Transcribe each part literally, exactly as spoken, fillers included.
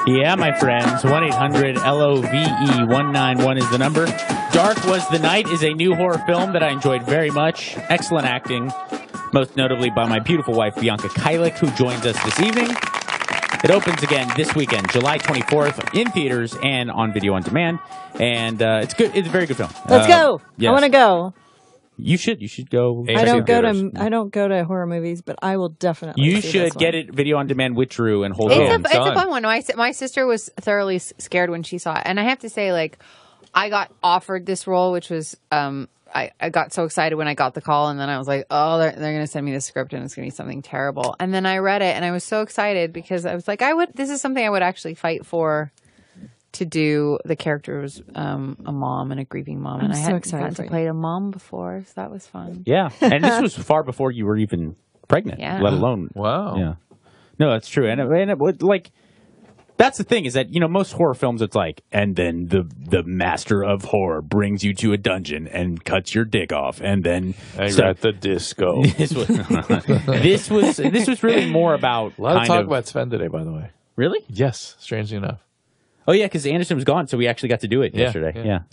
Yeah, my friends. one eight hundred L O V E one nine one is the number. Dark Was the Night is a new horror film that I enjoyed very much. Excellent acting, most notably by my beautiful wife, Bianca Kajlich, who joins us this evening. It opens again this weekend, July twenty-fourth, in theaters and on video on demand. And uh, it's good. It's a very good film. Let's uh, go. Yes. I want to go. You should. You should go. I don't go to. I don't go to horror movies, but I will definitely. You see should this get one. it video on demand with Drew and hold It's it. a, it's a fun one. My, my sister was thoroughly scared when she saw it, and I have to say, like, I got offered this role, which was um, I, I got so excited when I got the call, and then I was like, oh, they're they're gonna send me the script, and it's gonna be something terrible. And then I read it, and I was so excited because I was like, I would. This is something I would actually fight for. To do the character was um, a mom and a grieving mom, I'm and I so hadn't excited gotten for to you. play a mom before, so that was fun. Yeah, and this was far before you were even pregnant, Yeah. let alone. Wow. Yeah. No, that's true, and it, and it would like. That's the thing is that you know most horror films it's like, and then the the master of horror brings you to a dungeon and cuts your dick off, and then I so, got the disco. This was this was this was really more about A lot of kind talk of, about Sven today, by the way. Really? Yes, strangely enough. Oh, yeah, because Anderson was gone, so we actually got to do it Yeah, yesterday. Yeah. yeah.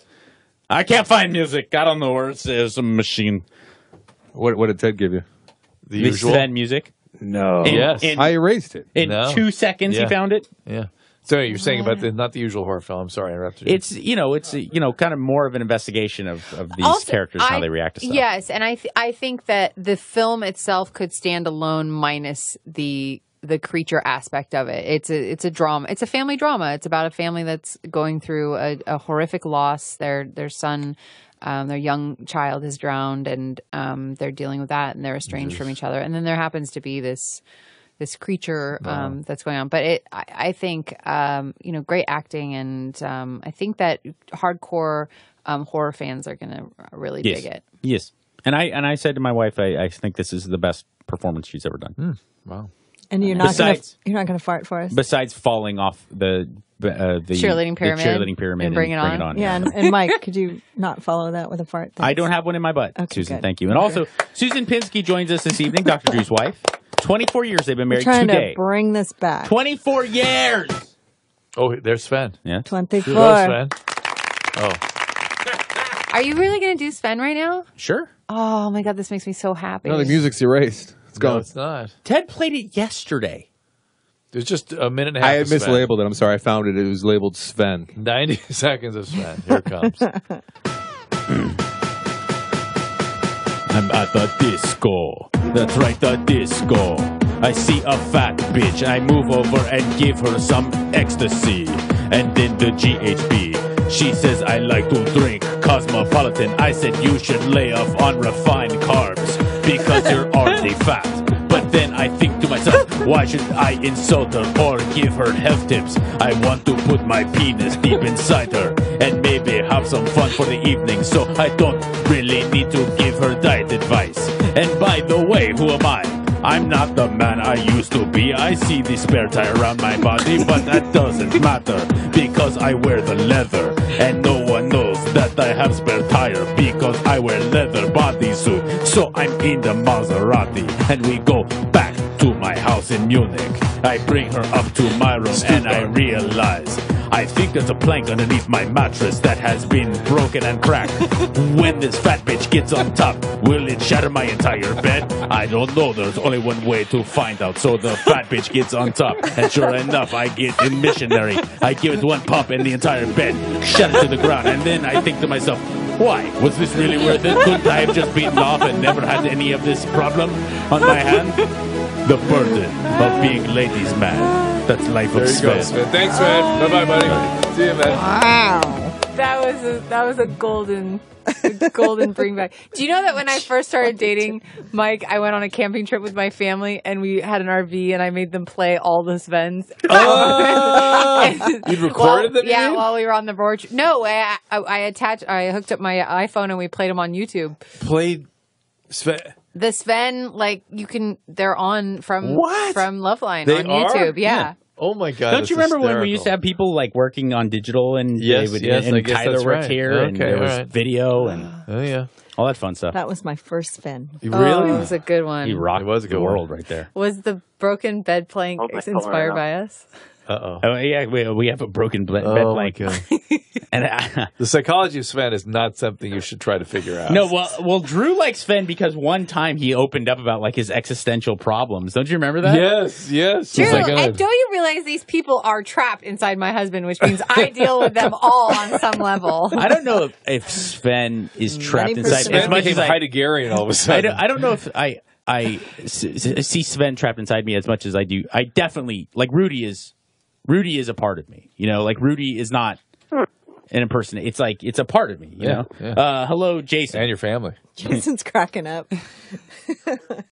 I can't find music. I don't know where it says a machine. What What did Ted give you? The The usual. Sven music. No. In, Yes. In, I erased it. in No. two seconds, Yeah. he found it. Yeah. Sorry, you're saying about the not the usual horror film. I'm sorry, I interrupted you. It's, you know, it's, you know, kind of more of an investigation of, of these Also, characters, how I- they react to stuff. Yes, and I th- I think that the film itself could stand alone minus the the creature aspect of it. It's a it's a drama. It's a family drama. It's about a family that's going through a, a horrific loss. Their their son, um, their young child is drowned, and um, they're dealing with that, and they're estranged from each other. And then there happens to be this this creature um, wow. that's going on. But it, I, I think, um, you know, great acting, and um, I think that hardcore um, horror fans are going to really yes. dig it. Yes, and I and I said to my wife, I, I think this is the best performance she's ever done. Mm. Wow. And you're not Besides- gonna you're not gonna fart for us. Besides falling off the uh, the Cheerleading pyramid the cheerleading pyramid, and bring it bring on. yeah, and, and Mike, could you not follow that with a fart? I Thanks. don't have one in my butt, Okay, Susan. good. Thank you. And also, Susan Pinsky joins us this evening, Doctor Drew's wife. twenty-four years they've been We're married trying today. to bring this back. twenty-four years. Oh, there's Sven. Yeah. Twenty-four. Hello, Sven. Oh, Are you really going to do Sven right now? Sure. Oh my God, this makes me so happy. No, the music's erased. It's no, gone. it's not. Ted played it yesterday. There's just a minute and a half. I had of Sven. mislabeled it. I'm sorry. I found it. It was labeled Sven. ninety seconds of Sven. Here it comes. I'm at the disco. That's right, the disco. I see a fat bitch. I move over and give her some ecstasy. And then the G H B. She says I like to drink Cosmopolitan. I said you should lay off on refined carbs because you're already fat. But then I think to myself, why should I insult her or give her health tips? I want to put my penis deep inside her and maybe have some fun for the evening, so I don't really need to give her diet advice. And by the way, who am I? I'm not the man I used to be. I see the spare tire around my body, but that doesn't matter because I wear the leather. And no one knows that I have spare tire because I wear leather bodysuit. So I'm in the Maserati and we go back to my house in Munich. I bring her up to my room and I realize I think there's a plank underneath my mattress that has been broken and cracked. When this fat bitch gets on top, will it shatter my entire bed? I don't know. There's only one way to find out. So the fat bitch gets on top, and sure enough, I get a missionary. I give it one pump, and the entire bed shatters to the ground. And then I think to myself, why? Was this really worth it? Couldn't I have just beaten off and never had any of this problem on my hand? The burden of being ladies' man. That's life There of you go, Sven. Sven. Thanks, Sven. Bye bye, buddy. See you, man. Wow. That was a, that was a golden a golden bring back. Do you know that when I first started dating Mike, I went on a camping trip with my family and we had an R V and I made them play all the Svens. Oh! You recorded them? you Yeah, mean? while we were on the road. No, I, I, I attached. I hooked up my iPhone and we played them on YouTube. Played Sven. The Sven, like you can, they're on from What? from Loveline They on are? YouTube. Yeah. Oh my God! Don't that's you remember when we hysterical. used to have people like working on digital and Yes, they would, yes, and I guess Tyler that's worked right. here and Okay, there was all right. video and Oh yeah. all that fun stuff. That was my first Sven. You Oh, really? it was a good one. He rocked It was a good the one. world right there. Was the broken bed playing Oh, my inspired God. by us? Uh-oh. Oh, yeah, we, we have a broken ble- Oh, bed my blanket. God. And I, The psychology of Sven is not something you should try to figure out. no, well, well, Drew likes Sven because one time he opened up about like his existential problems. Don't you remember that? Yes, yes. True, Oh, my God. and don't you realize these people are trapped inside my husband, which means I deal with them all on some level. I don't know if, if Sven is trapped inside percent. as Sven much became as I. Heideggerian all of a I sudden. don't, I don't know if I I s- s- see Sven trapped inside me as much as I do. I definitely like Rudy is Rudy is a part of me. You know, like Rudy is not an impersonation. It's like it's a part of me. You Yeah, know. yeah. Uh, hello, Jason. And your family. Jason's cracking up.